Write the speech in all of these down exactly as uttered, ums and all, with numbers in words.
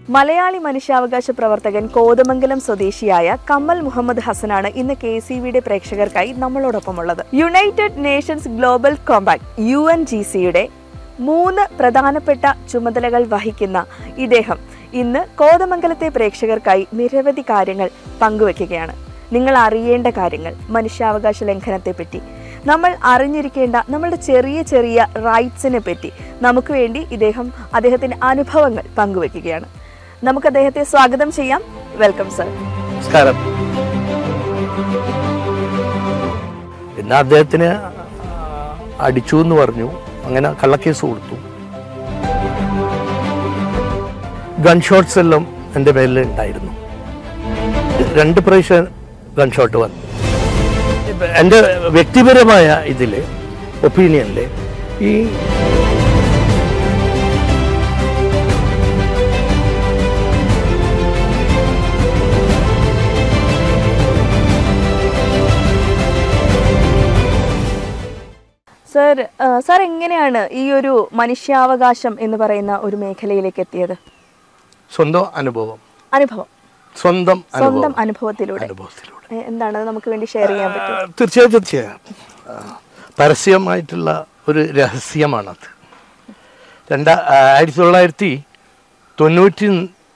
മലയാളി മനുഷ്യാവകാശ പ്രവർത്തകൻ കോതമംഗലം സ്വദേശിയായ കമൽ മുഹമ്മദ് ഹസനാണ് ഇന്ന് കെ സി വിയുടെ പ്രേക്ഷകർക്കായി നമ്മളോടൊപ്പമുള്ളത്. United Nations global compact U N G സിയുടെ മൂന്ന് പ്രധാനപ്പെട്ട ചുമതലകൾ വഹിക്കുന്ന ഇദ്ദേഹം ഇന്ന് കോതമംഗലത്തെ പ്രേക്ഷകർക്കായി നിരവധി കാര്യങ്ങൾ പങ്കുവെക്കുകയാണ്. നിങ്ങൾ അറിയേണ്ട കാര്യങ്ങൾ, മനുഷ്യാവകാശ ലംഘനത്തെപ്പറ്റി, നമ്മൾ അറിഞ്ഞിരിക്കേണ്ട നമ്മളുടെ ചെറിയ ചെറിയ റൈറ്റ്സിനെ പറ്റി നമുക്ക് വേണ്ടി ഇദ്ദേഹം അദ്ദേഹത്തിന്റെ അനുഭവങ്ങൾ പങ്കുവെക്കുകയാണ്. നമുക്ക് അദ്ദേഹത്തെ സ്വാഗതം ചെയ്യാം. Welcome sir. നമസ്കാരം. പിന്നെ അദ്ദേഹത്തിന് അടിച്ചു എന്ന് പറഞ്ഞു, അങ്ങനെ കള്ളക്കേസ് കൊടുത്തു. ഗൺ ഷോട്ട്സ് എല്ലാം എൻ്റെ മേലിൽ ഉണ്ടായിരുന്നു. രണ്ട് പ്രാവശ്യം ഗൺ ഷോട്ട് വന്നു. എൻ്റെ വ്യക്തിപരമായ ഇതിൽ ഒപ്പീനിയനിൽ ഈ സർ സാർ എങ്ങനെയാണ് ഈ ഒരു മനുഷ്യാവകാശം എന്ന് പറയുന്ന ഒരു മേഖലയിലേക്ക് എത്തിയത്? സ്വന്തം അനുഭവം അനുഭവം സ്വന്തം സ്വന്തം അനുഭവത്തിലൂടെ എന്താണ് നമുക്ക് വേണ്ടി ഷെയർ ചെയ്യാൻ പറ്റും? തീർച്ചയായും തീർച്ചയായും പരസ്യമായിട്ടുള്ള ഒരു രഹസ്യമാണത്. രണ്ടാ ആയിരത്തി തൊള്ളായിരത്തി തൊണ്ണൂറ്റി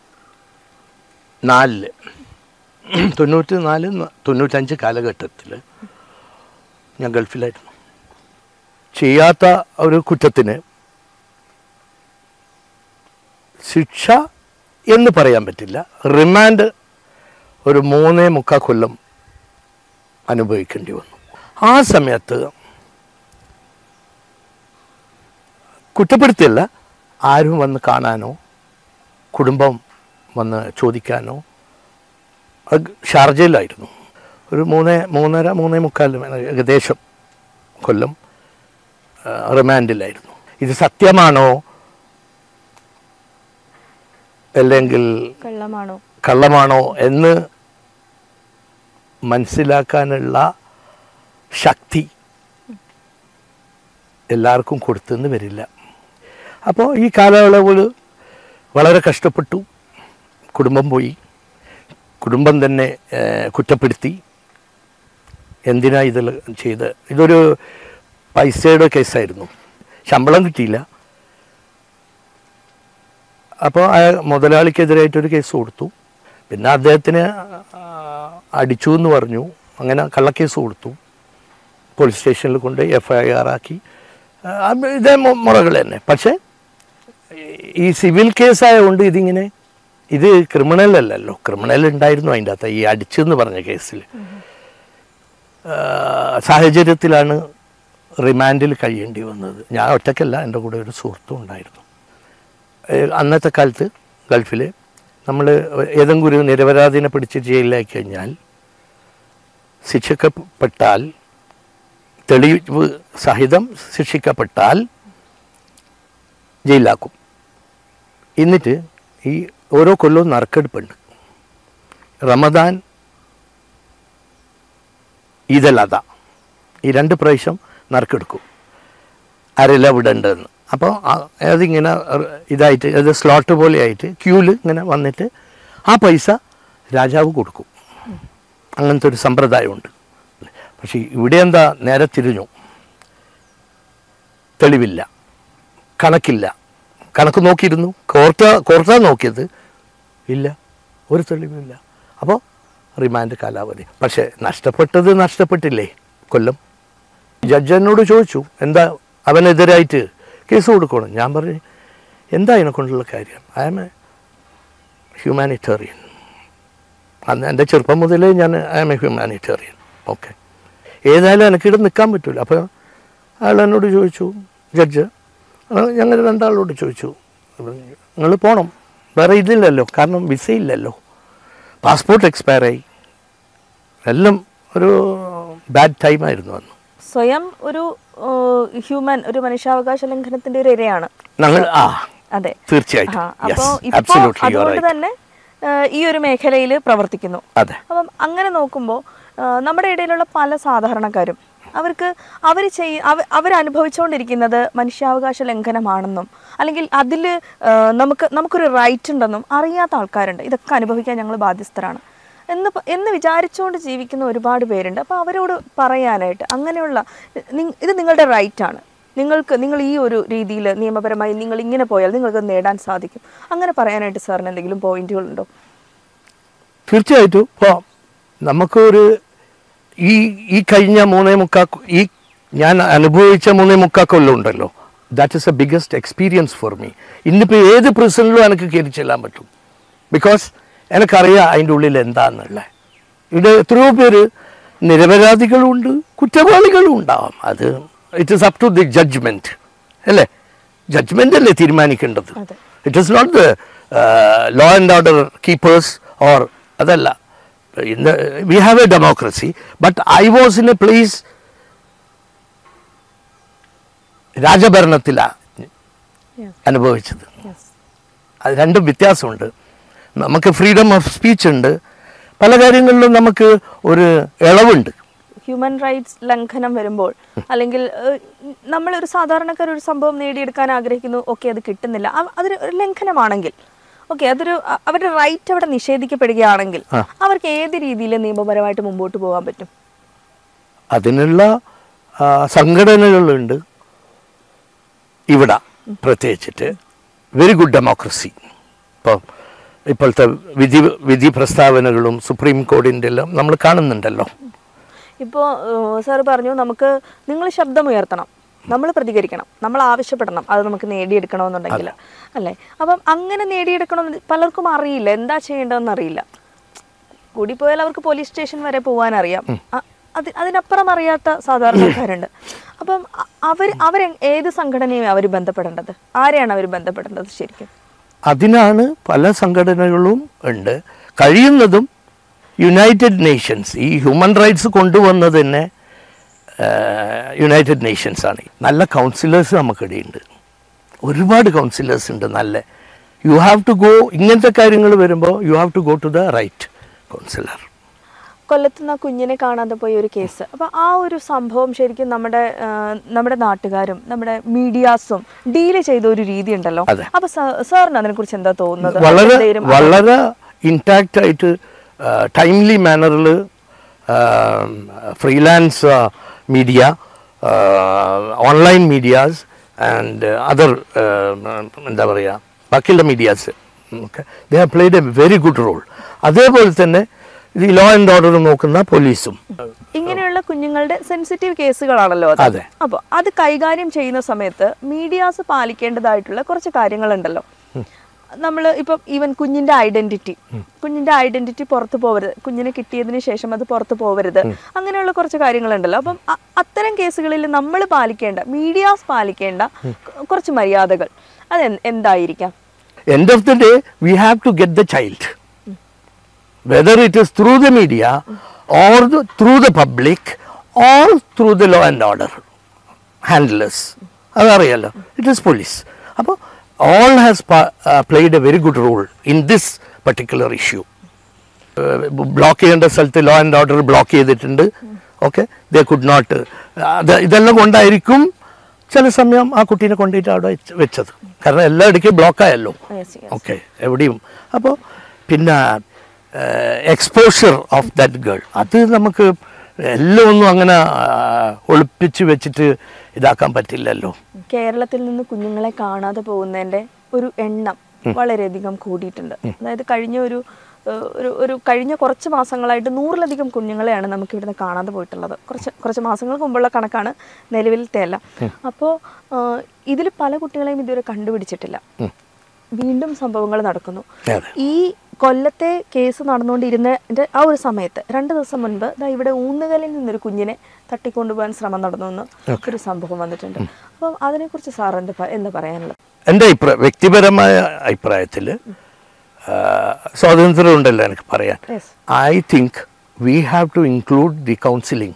നാലില് തൊണ്ണൂറ്റി നാല് തൊണ്ണൂറ്റഞ്ച് കാലഘട്ടത്തിൽ ഞാൻ ഗൾഫിലായിരുന്നു. ചെയ്യാത്ത ഒരു കുറ്റത്തിന് ശിക്ഷ എന്ന് പറയാൻ പറ്റില്ല, റിമാൻഡ് ഒരു മൂന്നേ മുക്കാൽ കൊല്ലം അനുഭവിക്കേണ്ടി വന്നു. ആ സമയത്ത് കുറ്റപ്പെടുത്തിയല്ല, ആരും വന്ന് കാണാനോ കുടുംബം വന്ന് ചോദിക്കാനോ. ഷാർജയിലായിരുന്നു. ഒരു മൂന്നേ മൂന്നര മൂന്നേ മുക്കാൽ ഏകദേശം കൊല്ലം റിമാൻഡിലായിരുന്നു. ഇത് സത്യമാണോ അല്ലെങ്കിൽ കള്ളമാണോ കള്ളമാണോ എന്ന് മനസ്സിലാക്കാനുള്ള ശക്തി എല്ലാവർക്കും കൊടുത്തെന്ന് വരില്ല. അപ്പോൾ ഈ കാലയളവിൽ വളരെ കഷ്ടപ്പെട്ടു. കുടുംബം പോയി, കുടുംബം തന്നെ കുറ്റപ്പെടുത്തി. എന്തിനാ ഇതിൽ ചെയ്ത്? ഇതൊരു പൈസയുടെ കേസായിരുന്നു, ശമ്പളം കിട്ടിയില്ല. അപ്പോൾ ആ മുതലാളിക്കെതിരായിട്ടൊരു കേസ് കൊടുത്തു. പിന്നെ അദ്ദേഹത്തിന് അടിച്ചു എന്ന് പറഞ്ഞു, അങ്ങനെ കള്ളക്കേസ് കൊടുത്തു. പോലീസ് സ്റ്റേഷനിൽ കൊണ്ട് എഫ് ഐ ആർ ആക്കി. ഇതേ മുറകൾ തന്നെ. പക്ഷേ ഈ സിവിൽ കേസായതുകൊണ്ട് ഇതിങ്ങനെ, ഇത് ക്രിമിനൽ അല്ലല്ലോ. ക്രിമിനൽ ഉണ്ടായിരുന്നു അതിൻ്റെ അകത്ത്. ഈ അടിച്ചെന്ന് പറഞ്ഞ കേസിൽ സാഹചര്യത്തിലാണ് റിമാൻഡിൽ കഴിയേണ്ടി വന്നത്. ഞാൻ ഒറ്റയ്ക്കല്ല, എൻ്റെ കൂടെ ഒരു സുഹൃത്തും ഉണ്ടായിരുന്നു. അന്നത്തെ കാലത്ത് ഗൾഫിൽ നമ്മൾ ഏതെങ്കിലും ഒരു നിരപരാധിനെ പിടിച്ച് ജയിലിലാക്കി കഴിഞ്ഞാൽ, ശിക്ഷിക്കപ്പെട്ടാൽ, തെളിവ് സഹിതം ശിക്ഷിക്കപ്പെട്ടാൽ ജയിലാക്കും. എന്നിട്ട് ഈ ഓരോ കൊല്ലവും നറുക്കെടുപ്പുണ്ട്. റമദാൻ, ഈദൽ അദ, ഈ രണ്ട് പ്രാവശ്യം നറുക്കെടുക്കും ആരെല്ലാം വിടേണ്ടതെന്ന്. അപ്പോൾ അതിങ്ങനെ ഇതായിട്ട്, അത് സ്ലോട്ട് പോലെ ആയിട്ട് ക്യൂവിൽ ഇങ്ങനെ വന്നിട്ട് ആ പൈസ രാജാവ് കൊടുക്കും. അങ്ങനത്തെ ഒരു സമ്പ്രദായമുണ്ട്. പക്ഷേ ഇവിടെ എന്താ, നേരെ തിരിഞ്ഞു. തെളിവില്ല, കണക്കില്ല. കണക്ക് നോക്കിയിരുന്നു, കോർട്ട കോർട്ടാ നോക്കിയത് ഇല്ല, ഒരു തെളിവില്ല. അപ്പോൾ റിമാൻഡ് കാലാവധി. പക്ഷേ നഷ്ടപ്പെട്ടത് നഷ്ടപ്പെട്ടില്ലേ കൊല്ലം. ജഡ്ജ് എന്നോട് ചോദിച്ചു, എന്താ അവനെതിരായിട്ട് കേസ് കൊടുക്കണം? ഞാൻ പറഞ്ഞു, എന്താ ഇതിനെക്കൊണ്ടുള്ള കാര്യം? I am a humanitarian. അന്ന് എൻ്റെ ചെറുപ്പം മുതലേ ഞാൻ I am a humanitarian. Okay, ഏതായാലും എനിക്കിവിടെ നിൽക്കാൻ പറ്റില്ല. അപ്പോൾ അയാൾ എന്നോട് ചോദിച്ചു, ജഡ്ജ് ഞങ്ങൾ രണ്ടാളോട് ചോദിച്ചു, നിങ്ങൾ പോകണം, വേറെ ഇതില്ലല്ലോ, കാരണം വിസയില്ലല്ലോ, പാസ്പോർട്ട് എക്സ്പയറായി, എല്ലാം ഒരു ബാഡ് ടൈമായിരുന്നു അന്ന്. സ്വയം ഒരു ഹ്യൂമൻ, ഒരു മനുഷ്യാവകാശ ലംഘനത്തിന്റെ ഒരു ഇരയാണ് ഞങ്ങൾ. ആ അതെ, തീർച്ചയായിട്ടും. അപ്പോൾ ഇപ്പോൾ അതുകൊണ്ട് തന്നെ ഈ ഒരു മേഖലയിൽ പ്രവർത്തിക്കുന്നു. അതെ. അപ്പം അങ്ങനെ നോക്കുമ്പോൾ നമ്മുടെ ഇടയിലുള്ള പല സാധാരണക്കാരും അവർക്ക് അവർ ചെയ് അവ അവരനുഭവിച്ചുകൊണ്ടിരിക്കുന്നത് മനുഷ്യാവകാശ ലംഘനമാണെന്നും അല്ലെങ്കിൽ അതിൽ നമുക്ക് നമുക്കൊരു റൈറ്റ് ഉണ്ടെന്നും അറിയാത്ത ആൾക്കാരുണ്ട്. ഇതൊക്കെ അനുഭവിക്കാൻ ഞങ്ങൾ ബാധ്യസ്ഥരാണ് എന്ന് എന്ന് വിചാരിച്ചുകൊണ്ട് ജീവിക്കുന്ന ഒരുപാട് പേരുണ്ട്. അപ്പോൾ അവരോട് പറയാനായിട്ട് അങ്ങനെയുള്ള ഇത് നിങ്ങളുടെ റൈറ്റാണ്, നിങ്ങൾക്ക് നിങ്ങൾ ഈ ഒരു രീതിയിൽ നിയമപരമായി നിങ്ങൾ ഇങ്ങനെ പോയാൽ നിങ്ങൾക്ക് നേടാൻ സാധിക്കും, അങ്ങനെ പറയാനായിട്ട് സാറിന് എന്തെങ്കിലും പോയിന്റുകളുണ്ടോ? തീർച്ചയായിട്ടും. ഇപ്പോൾ നമുക്കൊരു ഈ ഈ കഴിഞ്ഞ മൂന്നേ മുക്കാ ഈ ഞാൻ അനുഭവിച്ച മൂന്നേ മുക്കാ കൊല്ലം ഉണ്ടല്ലോ, that is a biggest experience for me. ഇന്നിപ്പോൾ ഏത് പ്രിസണിലും എനിക്ക് കയറി ചെല്ലാൻ പറ്റും. ബിക്കോസ് എനിക്കറിയാം അതിൻ്റെ ഉള്ളിൽ എന്താണെന്നുള്ളത്. ഇവിടെ എത്രയോ പേര് നിരപരാധികളും ഉണ്ട്, കുറ്റവാളികളും ഉണ്ടാവാം. അത് it is up to the judgement അല്ലേ? ജഡ്ജ്മെൻ്റ് അല്ലേ തീരുമാനിക്കേണ്ടത്. It is not the law and order keepers or അതല്ല. We have a democracy. But I was in a place രാജഭരണത്തിലാണ് അനുഭവിച്ചത്. അത് രണ്ടും വ്യത്യാസമുണ്ട്. നമുക്ക് ഫ്രീഡം ഓഫ് സ്പീച്ച് ഉണ്ട്, പല കാര്യങ്ങളിലും നമുക്ക് ഒരു ഇളവുണ്ട്. ഹ്യൂമൻ റൈറ്റ്സ് ലംഘനം വരുമ്പോൾ അല്ലെങ്കിൽ നമ്മളൊരു സാധാരണക്കാർ ഒരു സംഭവം നേടിയെടുക്കാൻ ആഗ്രഹിക്കുന്നു, ഓക്കെ അത് കിട്ടുന്നില്ല, അതൊരു ലംഘനമാണെങ്കിൽ ഓക്കെ അതൊരു അവരുടെ റൈറ്റ് അവിടെ നിഷേധിക്കപ്പെടുകയാണെങ്കിൽ അവർക്ക് ഏത് രീതിയിൽ നിയമപരമായിട്ട് മുമ്പോട്ട് പോകാൻ പറ്റും? അതിനുള്ള സംഘടനകളുണ്ട് ഇവിടെ, പ്രത്യേകിച്ചിട്ട് വെരി ഗുഡ് ഡെമോക്രസി. ഇപ്പോൾ ഇപ്പോഴത്തെ വിധി വിധി പ്രസ്താവനകളും സുപ്രീം കോടതിൻ്റെ എല്ലാം നമ്മൾ കാണുന്നുണ്ടല്ലോ. ഇപ്പോൾ സാർ പറഞ്ഞു നമുക്ക് നിങ്ങൾ ശബ്ദമുയർത്തണം, നമ്മൾ പ്രതികരിക്കണം, നമ്മൾ ആവശ്യപ്പെടണം, അത് നമുക്ക് നേടിയെടുക്കണമെന്നുണ്ടെങ്കിൽ അല്ലേ? അപ്പം അങ്ങനെ നേടിയെടുക്കണമെന്ന് പലർക്കും അറിയില്ല, എന്താ ചെയ്യേണ്ടതെന്ന് അറിയില്ല. കൂടിപ്പോയാൽ അവർക്ക് പോലീസ് സ്റ്റേഷൻ വരെ പോകാൻ അറിയാം, അത് അതിനപ്പുറം അറിയാത്ത സാധാരണക്കാരുണ്ട്. അപ്പം അവർ അവർ ഏത് സംഘടനയും അവർ ബന്ധപ്പെടേണ്ടത്? ആരെയാണ് അവർ ബന്ധപ്പെടേണ്ടത് ശരിക്കും? അതിനാണ് പല സംഘടനകളും ഉണ്ട്. കഴിയുന്നതും യുണൈറ്റഡ് നേഷൻസ് ഈ ഹ്യൂമൻ റൈറ്റ്സ് കൊണ്ടുവന്നത് തന്നെ യുണൈറ്റഡ് നേഷൻസ് ആണ്. നല്ല കൗൺസിലേഴ്സ് നമുക്കിടയുണ്ട്, ഒരുപാട് കൗൺസിലേഴ്സ് ഉണ്ട് നല്ല. യു ഹാവ് ടു ഗോ, ഇങ്ങനത്തെ കാര്യങ്ങൾ വരുമ്പോൾ you have to go to the right counsellor. കൊല്ലത്തുനിന്ന് കുഞ്ഞിനെ കാണാതെ പോയ ഒരു കേസ്, അപ്പോൾ ആ ഒരു സംഭവം ശരിക്കും നമ്മുടെ നമ്മുടെ നാട്ടുകാരും നമ്മുടെ മീഡിയാസും ഡീല് ചെയ്ത ഒരു രീതി ഉണ്ടല്ലോ. അപ്പോൾ സാറിന് അതിനെ കുറിച്ച് എന്താ തോന്നുന്നത്? വളരെ വളരെ ഇൻടാക്റ്റ് ആയിട്ട് ടൈംലി മാനറിൽ freelance media, online medias and other എന്താ പറയുക ബാക്കിയുള്ള മീഡിയാസ് okay they have played a very good role. അതേപോലെ തന്നെ ഈ ലോ ആൻഡ് ഓർഡർ നോക്കുന്ന പോലീസും. ഇങ്ങനെയുള്ള കുഞ്ഞുങ്ങളുടെ സെൻസിറ്റീവ് കേസുകളാണല്ലോ അത്. അപ്പോൾ അത് കൈകാര്യം ചെയ്യുന്ന സമയത്ത് മീഡിയാസ് പാലിക്കേണ്ടതായിട്ടുള്ള കുറച്ച് കാര്യങ്ങളുണ്ടല്ലോ. നമ്മൾ ഇപ്പം ഈവൻ കുഞ്ഞിന്റെ ഐഡന്റിറ്റി കുഞ്ഞിന്റെ ഐഡന്റിറ്റി പുറത്തു പോകരുത്, കുഞ്ഞിനെ കിട്ടിയതിന് ശേഷം അത് പുറത്തു പോകരുത്, അങ്ങനെയുള്ള കുറച്ച് കാര്യങ്ങളുണ്ടല്ലോ. അപ്പം അത്തരം കേസുകളിൽ നമ്മൾ പാലിക്കേണ്ട, മീഡിയാസ് പാലിക്കേണ്ട കുറച്ച് മര്യാദകൾ അത് എന്തായിരിക്കാം? End of the day we have to get the child, whether it is through the media or the, through the public or through the law and order handlers. അതറിയാലോ, ഇറ്റ് ഈസ് പോലീസ്. അപ്പോൾ all has uh, played a very good role in this particular issue. Block ചെയ്യേണ്ട സ്ഥലത്ത് law and order block ചെയ്തിട്ടുണ്ട്. Okay they could not, അത് ഇതെല്ലാം കൊണ്ടായിരിക്കും ചില സമയം ആ കുട്ടീനെ കൊണ്ടുപോയിട്ട് അവിടെ വെച്ചത്. കാരണം എല്ലായിടയ്ക്കും ബ്ലോക്കായല്ലോ. ഓക്കെ എവിടെയും. അപ്പോൾ പിന്നെ എക്സ്പോഷർ ഓഫ് ദാറ്റ് ഗേൾ, അത് നമുക്ക് എല്ലാം ഒന്നും അങ്ങനെ ഒളിപ്പിച്ച് വെച്ചിട്ട് ഇതാക്കാൻ പറ്റില്ലല്ലോ. കേരളത്തിൽ നിന്ന് കുഞ്ഞുങ്ങളെ കാണാതെ പോകുന്നതിൻ്റെ ഒരു എണ്ണം വളരെയധികം കൂടിയിട്ടുണ്ട്. അതായത് കഴിഞ്ഞ ഒരു ഒരു ഒരു കഴിഞ്ഞ കുറച്ച് മാസങ്ങളായിട്ട് നൂറിലധികം കുഞ്ഞുങ്ങളെയാണ് നമുക്ക് ഇവിടുന്ന് കാണാതെ പോയിട്ടുള്ളത്. കുറച്ച് കുറച്ച് മാസങ്ങൾക്ക് മുമ്പുള്ള കണക്കാണ്, നിലവിലത്തെ അല്ല. അപ്പോൾ ഇതിൽ പല കുട്ടികളെയും ഇതുവരെ കണ്ടുപിടിച്ചിട്ടില്ല. വീണ്ടും സംഭവങ്ങൾ നടക്കുന്നു. ഈ കൊല്ലത്തെ കേസ് നടന്നുകൊണ്ടിരുന്നതിൻ്റെ ആ ഒരു സമയത്ത് രണ്ട് ദിവസം മുൻപ് ഇവിടെ ഊന്നുകലിൽ നിന്നൊരു കുഞ്ഞിനെ തട്ടിക്കൊണ്ടുപോകാൻ ശ്രമം നടന്നു എന്ന് ഒരു സംഭവം വന്നിട്ടുണ്ട്. അപ്പം അതിനെക്കുറിച്ച് സാറിൻ്റെ എന്താ പറയാനുള്ളത്? എൻ്റെ അഭിപ്രായം, വ്യക്തിപരമായ അഭിപ്രായത്തിൽ സ്വാതന്ത്ര്യം ഉണ്ടല്ലോ എനിക്ക് പറയാൻ. I think we have to include the counselling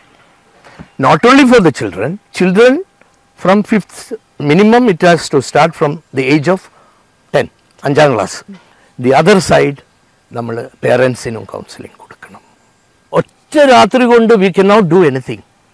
not only for the children children from fifth minimum it has to start from the age of ten, അഞ്ചാം ക്ലാസ്. ദി അതർ സൈഡ് നമ്മൾ പേരൻസിനും കൗൺസിലിംഗ് കൊടുക്കണം. ഒറ്റ രാത്രി കൊണ്ട് we cannot do anything.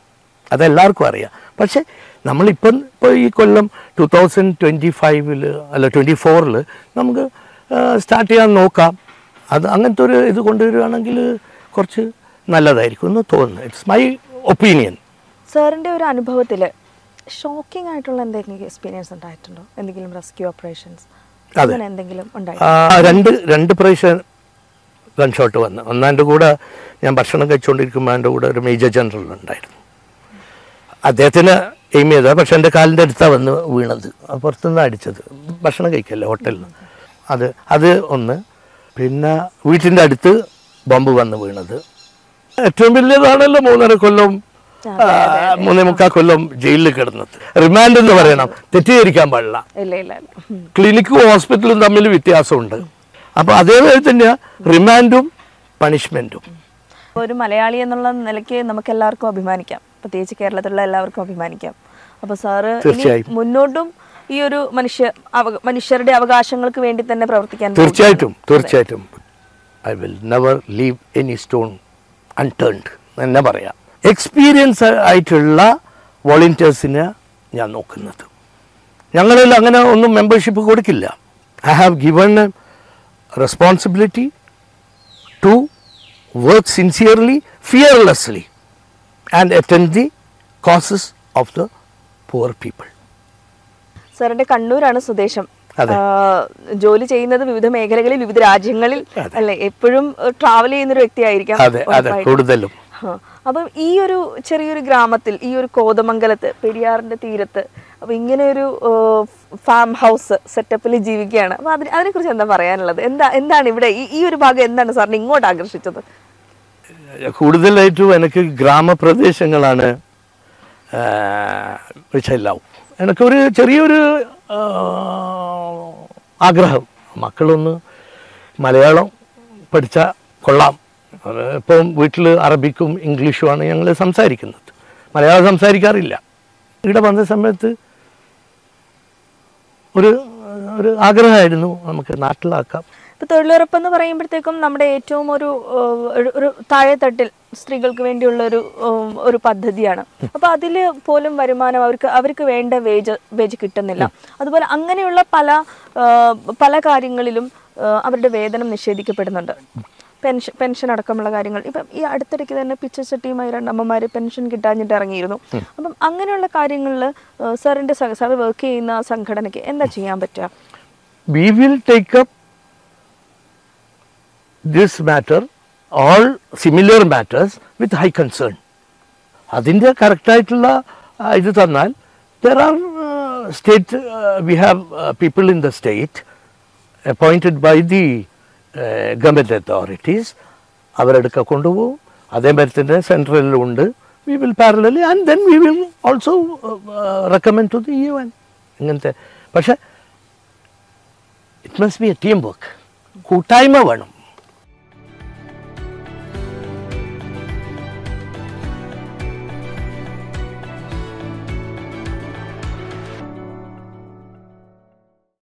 അതെല്ലാവർക്കും അറിയാം. പക്ഷേ നമ്മളിപ്പം ഇപ്പോൾ ഈ കൊല്ലം ടു തൗസൻഡ് ട്വൻറ്റി ഫൈവിൽ അല്ല ട്വൻറ്റി ഫോറിൽ നമുക്ക് സ്റ്റാർട്ട് ചെയ്യാൻ നോക്കാം. അത് അങ്ങനത്തെ ഒരു ഇത് കൊണ്ടുവരികയാണെങ്കിൽ കുറച്ച് നല്ലതായിരിക്കും എന്ന് തോന്നുന്നു. It's my opinion. സാറിൻ്റെ ഒരു അനുഭവത്തിൽ ഷോക്കിംഗ് ആയിട്ടുള്ള എന്തെങ്കിലും എക്സ്പീരിയൻസ് ഉണ്ടായിട്ടുണ്ടോ? എന്തെങ്കിലും റെസ്ക്യൂ ഓപ്പറേഷൻസ് അങ്ങനെ എന്തെങ്കിലും ഉണ്ടായിട്ടുണ്ടോ? രണ്ട് രണ്ട് പ്രാവശ്യം ഗൺ ഷോട്ട് വന്ന്. ഒന്നാൻ്റെ കൂടെ ഞാൻ ഭക്ഷണം കഴിച്ചുകൊണ്ടിരിക്കുമ്പോൾ എൻ്റെ കൂടെ ഒരു മേജർ ജനറൽ ഉണ്ടായിരുന്നു. അദ്ദേഹത്തിന് എയിം ചെയ്താൽ പക്ഷെ എൻ്റെ കാലിൻ്റെ അടുത്താണ് വന്ന് വീണത്. പുറത്തുനിന്ന് അടിച്ചത്. ഭക്ഷണം കഴിക്കല്ലേ ഹോട്ടലിൽ നിന്ന്. അത് അത് ഒന്ന്. പിന്നെ വീട്ടിൻ്റെ അടുത്ത് ബോംബ് വന്ന് വീണത് ഏറ്റവും വലിയതാണല്ലോ. മൂന്നര കൊല്ലം മൂന്നേ മുക്കാൽ കൊല്ലം ജയിലിൽ കിടന്നത്. റിമാൻഡ് എന്ന് പറയണം, തെറ്റിദ്ധരിക്കാൻ പാടില്ല. ക്ലിനിക്കും ഹോസ്പിറ്റലും തമ്മിൽ വ്യത്യാസമുണ്ട്. അപ്പോൾ അതേപോലെ തന്നെ റിമാൻഡും പണിഷ്മെൻറ്റും. ഒരു മലയാളി എന്നുള്ള നിലയ്ക്ക് നമുക്ക് എല്ലാവർക്കും അഭിമാനിക്കാം, പ്രത്യേകിച്ച് കേരളത്തിലുള്ള എല്ലാവർക്കും അഭിമാനിക്കാം. അപ്പോൾ സാറ് മുന്നോട്ടും ഈ ഒരു മനുഷ്യ മനുഷ്യരുടെ അവകാശങ്ങൾക്ക് വേണ്ടി തന്നെ പ്രവർത്തിക്കാൻ തീർച്ചയായിട്ടും തീർച്ചയായിട്ടും I will never leave any stone unturned എന്ന് പറയാം. എക്സ്പീരിയൻസ് ആയിട്ടുള്ള വോളണ്ടിയേഴ്സിനെ ഞാൻ നോക്കുന്നത്. ഞങ്ങളിൽ അങ്ങനെ ഒന്നും മെമ്പർഷിപ്പ് കൊടുക്കില്ല. I have given responsibility to work sincerely, fearlessly and attend the causes of the poor people. സാറിന്റെ കണ്ണൂരാണ് സ്വദേശം. ജോലി ചെയ്യുന്നത് വിവിധ മേഖലകളിൽ, വിവിധ രാജ്യങ്ങളിൽ അല്ലെ? എപ്പോഴും ട്രാവൽ ചെയ്യുന്ന ഒരു വ്യക്തിയായിരിക്കാം കൂടുതലും. അപ്പം ഈ ഒരു ചെറിയൊരു ഗ്രാമത്തിൽ, ഈ ഒരു കോതമംഗലത്ത് പെരിയാറിന്റെ തീരത്ത് അപ്പൊ ഇങ്ങനെ ഒരു ഫാം ഹൗസ് സെറ്റപ്പിൽ ജീവിക്കുകയാണ്. അപ്പൊ അതിന് അതിനെക്കുറിച്ച് എന്താ പറയാനുള്ളത്? എന്താ എന്താണ് ഇവിടെ ഈ ഒരു ഭാഗം എന്താണ് സാറിന് ഇങ്ങോട്ട് ആകർഷിച്ചത്? കൂടുതലായിട്ടും എനിക്ക് ഗ്രാമപ്രദേശങ്ങളാണ് വിഷയമില്ലാവും. എനിക്കൊരു ചെറിയൊരു ആഗ്രഹം, മക്കളൊന്ന് മലയാളം പഠിച്ചാൽ കൊള്ളാം. ഇപ്പം വീട്ടിൽ അറബിക്കും ഇംഗ്ലീഷുമാണ് ഞങ്ങൾ സംസാരിക്കുന്നത്, മലയാളം സംസാരിക്കാറില്ല. ഇവിടെ വന്ന സമയത്ത് ഒരു ഒരു ആഗ്രഹമായിരുന്നു നമുക്ക് നാട്ടിലാക്കാം. ഇപ്പൊ തൊഴിലുറപ്പ് എന്ന് പറയുമ്പോഴത്തേക്കും നമ്മുടെ ഏറ്റവും ഒരു ഒരു താഴെത്തട്ടിൽ സ്ത്രീകൾക്ക് വേണ്ടിയുള്ള ഒരു ഒരു പദ്ധതിയാണ്. അപ്പൊ അതില് പോലും വരുമാനം അവർക്ക് അവർക്ക് വേണ്ട വേജ് വേജ് കിട്ടുന്നില്ല. അതുപോലെ അങ്ങനെയുള്ള പല പല കാര്യങ്ങളിലും അവരുടെ വേതനം നിഷേധിക്കപ്പെടുന്നുണ്ട്. പെൻഷൻ പെൻഷൻ അടക്കമുള്ള കാര്യങ്ങൾ. ഇപ്പം ഈ അടുത്തിടയ്ക്ക് തന്നെ പിച്ചച്ചട്ടിയുമായി രണ്ടമ്മമാര് പെൻഷൻ കിട്ടാഞ്ഞിട്ട് ഇറങ്ങിയിരുന്നു. അപ്പം അങ്ങനെയുള്ള കാര്യങ്ങളിൽ സാറിന്റെ സാർ വർക്ക് ചെയ്യുന്ന സംഘടനയ്ക്ക് എന്താ ചെയ്യാൻ പറ്റുക? We will take up this matter, all similar matters with high concern. അതിൻ്റെ കറക്റ്റായിട്ടുള്ള ഇത് തന്നാൽ there are uh, state, uh, we have uh, people in the state appointed by the uh, government authorities. അവരെടുക്ക കൊണ്ടുപോകും. അതേമാതിരി തന്നെ സെൻട്രലിലുണ്ട്. We will parallelly and then we will also uh, uh, recommend to the U N. ഇങ്ങനത്തെ പക്ഷേ it must be a team work. കൂട്ടായ്മ വേണം.